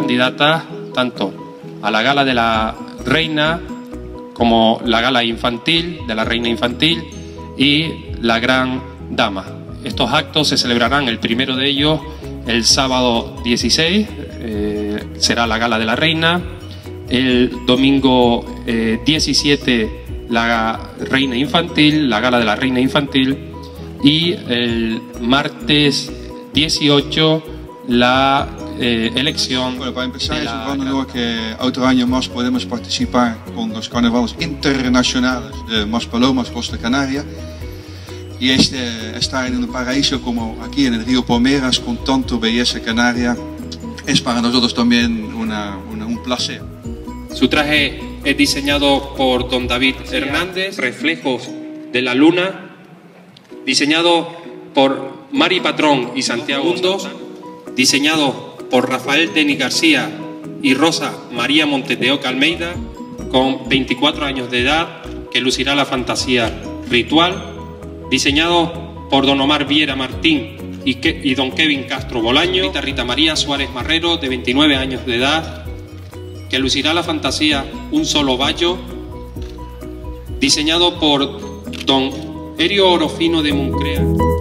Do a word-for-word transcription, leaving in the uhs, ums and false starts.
candidatas tanto a la gala de la reina como la gala infantil, de la reina infantil y la gran dama. Estos actos se celebrarán, el primero de ellos el sábado dieciséis, eh, será la gala de la reina, el domingo eh, diecisiete la reina infantil, la gala de la reina infantil, y el martes dieciocho la eh, elección. Bueno, para empezar, es un gran honor que otro año más podemos participar con los carnavales internacionales de Maspalomas, Costa Canaria. Y este, estar en un paraíso como aquí en el río Palmeras, con tanto belleza canaria, es para nosotros también una, una, un placer. Su traje es diseñado por don David Hernández, reflejos de la luna, diseñado por Mari Patrón y Santiago Hundos, diseñado por Rafael Denis García y Rosa María Montes de Oca Almeida, con veinticuatro años de edad, que lucirá la fantasía ritual, diseñado por don Omar Viera Martín y, que, y don Kevin Castro Bolaño, Rita, Rita María Suárez Marrero, de veintinueve años de edad, que lucirá la fantasía Un Solo Bayo, diseñado por don Erio Orofino de Moncrea.